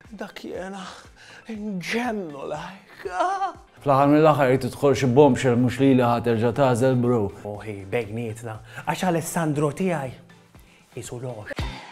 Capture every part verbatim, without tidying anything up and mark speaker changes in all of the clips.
Speaker 1: dak jena nġennu lajk.
Speaker 2: Fl-aħħar mill-aħħar jrid tidħol xi bombshell mhux li li ħaterġa' tażel bro.
Speaker 1: Oħi, bejnietna, għax Alessandro tiegħi isu lox.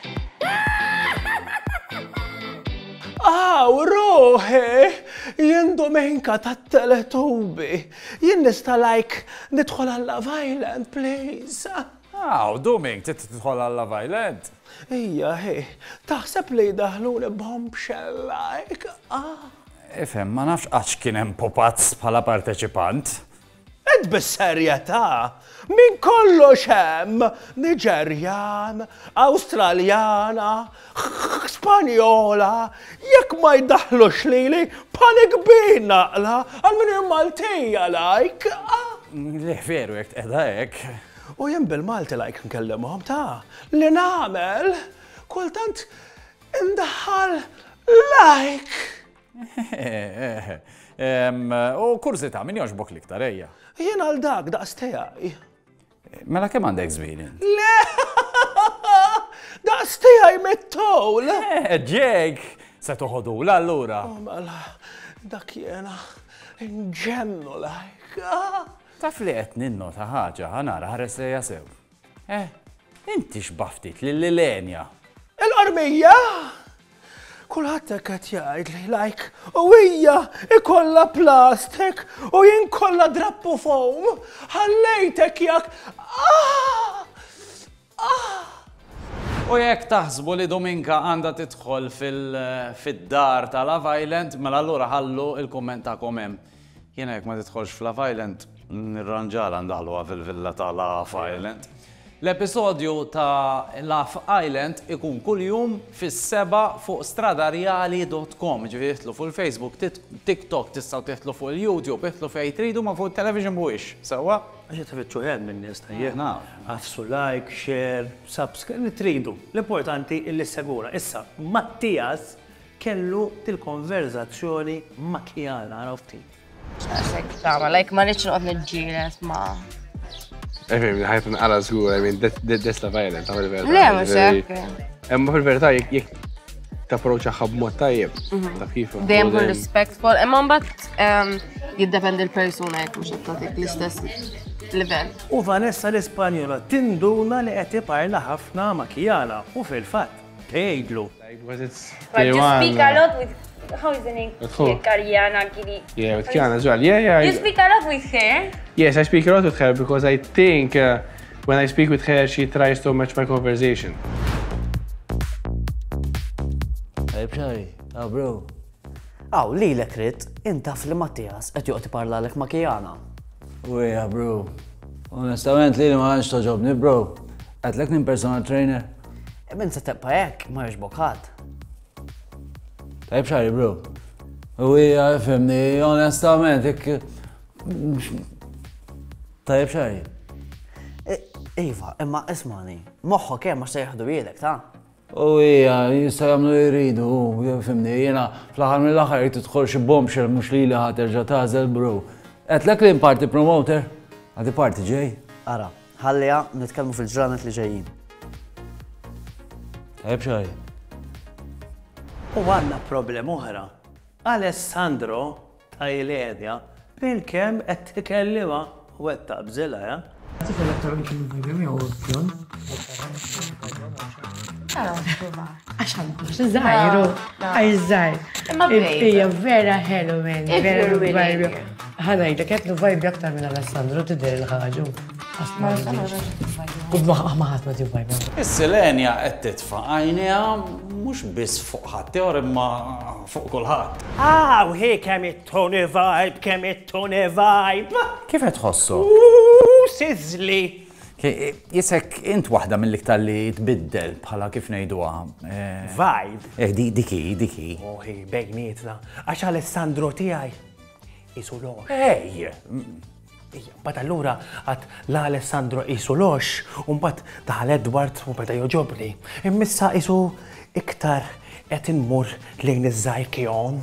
Speaker 1: Aw, roħi, jien domenka tat-Teletubi. Jien nista' like nidħol għal Love Island, please.
Speaker 2: Aw, Domink, tidħol għal Love Island?
Speaker 1: Ija, hi, taħseb li daħluni bombshell like.
Speaker 2: Ifhem, ma nafx għax kien hemm popazz bħala parteċipant.
Speaker 1: Ed bis-serjetà, min kollox hemm Niġerjan, Awstraljana, Spanjola, jekk ma jdaħlux lili panik bin naqla għal min Maltija like.
Speaker 2: Le veru jekk qiegħda hekk.
Speaker 1: U jien bil-Malti like nkellimhom ta' li nagħmel kultant indaħħal like.
Speaker 2: U kurzita, min jogħġbok l-iktar ejja?
Speaker 1: Jien għal dak daqs tiegħi.
Speaker 2: Mela kemm għandek żmien?
Speaker 1: Le! Daqs tiegħi mit-towl.
Speaker 2: Ġejk, se toħodula allura.
Speaker 1: Mela, dak jiena nġennu like.
Speaker 2: Taf li qed ninnota ħaġa ħanara ħares lejha sew. Eh, inti x'baftit lil Lenja.
Speaker 1: Il-qormija! Kulħadd hekk qed jgħid li like u hija ikollha plastik u jien kollha drappu foam. Ħallejtek jak.
Speaker 2: U jekk taħsbu li Dominka għandha tidħol fid-dar ta' Love Island, mela allura ħallu il-kumment tagħkom hemm. Jiena jekk ma tidħolx f'Love Island, nirranġala ndaħluha fil-villa ta' Love Island. L-episodju ta' Love Island ikun kuljum fis-seba' fuq stradarjali dot com. Ġifieri titlu fuq il-Facebook, TikTok tistgħu titlu fuq il-YouTube, titlu fejn tridu ma fuq il-television mhuwiex. Sewwa?
Speaker 1: Għax tafittxu għed minn nies tajjeb. Għafsu like, share, subscribe, li tridu. L-importanti illi segura. Issa, Mattias kellu til-konverzazzjoni ma' Kiana, għarafti.
Speaker 3: Għasek, tama, like ma nitx noqgħod niġġieles ma'
Speaker 4: Efim, ħajt nqara żgur, I mean, that's Love Island, tagħmel verità.
Speaker 3: Le, mhux hekk.
Speaker 4: Imma fil-verità jekk tapproċċaha b'mod tajjeb, taf kif.
Speaker 3: Dejjem kun respectful, imma mbagħad jiddependi l-persuna jekk mhux qed tagħtik l-istess livell.
Speaker 1: U Vanessa l-Ispanjola tinduna li qed iparla ħafna ma' Kiana u fil-fatt tgħidlu.
Speaker 3: But you speak a lot with how is the name? Kariana Giri.
Speaker 4: Yeah, with Kiana as well. Yeah, yeah.
Speaker 3: You speak a lot with her?
Speaker 4: Yes, I speak a lot with her because I think uh, when I speak with her, she tries to match my conversation.
Speaker 2: Hey, bxari, ah, bro.
Speaker 5: Aw, li l-ekrit, intaf li Mattias qed joqgħod iparlalek ma' Kiana.
Speaker 2: Uja, bro. Onestament li li ma għanx toġobni, bro. Għatlek nin personal trainer.
Speaker 5: Eben se teqpa hekk ma jogħġbok ħadd.
Speaker 2: Tajb xari, bro. Uja, fimni, onestament, ik... Tajb xari.
Speaker 5: Iva, imma ismani, moħħok hemm ma se jieħdu biedek, ta'?
Speaker 2: Uja, jista' jagħmlu jridu, fimni, jiena fl-aħħar mill-aħħar jrid tidħol xi bombshell mhux li li ħaterġa' tażel, bro. Qedlek li party promoter? Għadi party ġej?
Speaker 5: Ara, ħallija nitkellmu fil-ġranet li ġejjin.
Speaker 2: Tajb xari.
Speaker 1: U għandna problem oħra. Alessandro ta' Iledja bil-kemm qed tikellima u qed taqbżilha, ja?
Speaker 6: Għatif elettronik il-vibri u l-pjon. Għax għandux, zaħiru, għaj zaħir.
Speaker 3: Imma bejda.
Speaker 6: Ija vera hello man,
Speaker 3: If
Speaker 6: vera
Speaker 3: you're really
Speaker 6: vibri.
Speaker 3: here.
Speaker 6: ħana jda ketlu vibri aktar minn Alessandro tidher il-ħagġu. Kud maħat ma ti vibri.
Speaker 2: Is-Selenja qed titfa' għajnejha mhux biss fuq ħadd imma fuq kulħadd.
Speaker 1: Ah, u hi kemm it-toni vibe, kemm it-toni vibe.
Speaker 2: Kif qed tħossu?
Speaker 1: Uuu, sizzli.
Speaker 2: Jisek int waħda mill-iktar li tbiddel bħala kif ngħiduha.
Speaker 1: Vibe.
Speaker 2: Eh, diki, diki.
Speaker 1: Oħi, bejnietna, għax Alessandro tiegħi isu lox.
Speaker 2: Ej!
Speaker 1: Bat allura għat la Alessandro isu lox, un bat daħal Edward u beda joġobni. Immissa isu iktar qed inmur lejn iż-żgħir kjon.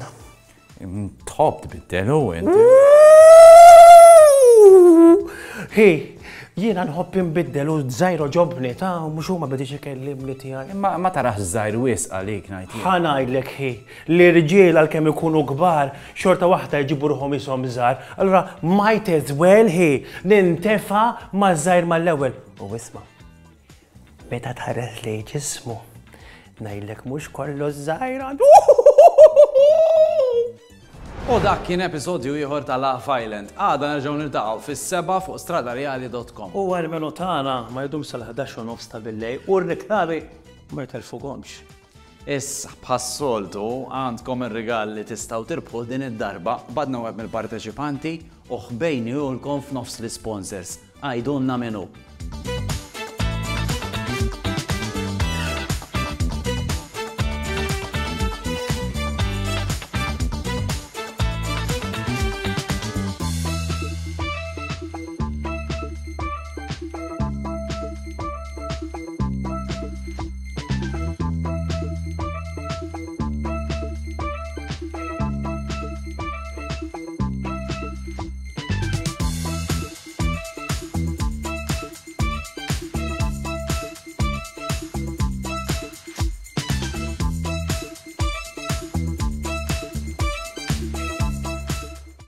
Speaker 2: Tħobb tbiddel u inti.
Speaker 1: Hi, jiena nħobb inbiddel u żgħiro ġobni ta' mhux huma bediċ ikellimni tiegħi.
Speaker 2: Ma ma tarax żgħir wisq għalik ngħid.
Speaker 1: Ħanajdlek ħi li rġiel għalkemm ikunu kbar xorta waħda jġibu ruħhom ishom żgħar. Allura might as well ħi nintefa' maż-żgħir mal-ewwel. U isma' meta tħares lejn ġismu ngħidlek mhux kollox żgħir għandu.
Speaker 2: U dak kien episodju ieħor ta' Love Island. Għada nerġgħu niltaqgħu fis-seba' fuq stradareali dot com.
Speaker 1: U għal-menu tagħna ma jdum sal-ħadax u nofs ta' billejl u r-riklami ma jtelfugomx.
Speaker 2: Issa bħas-soltu għandkom ir-rigal li tistgħu tirbħu din id-darba badna web mill-parteċipanti u ħbejni ulkom f'nofs l-sponsors. Għajdunna menu.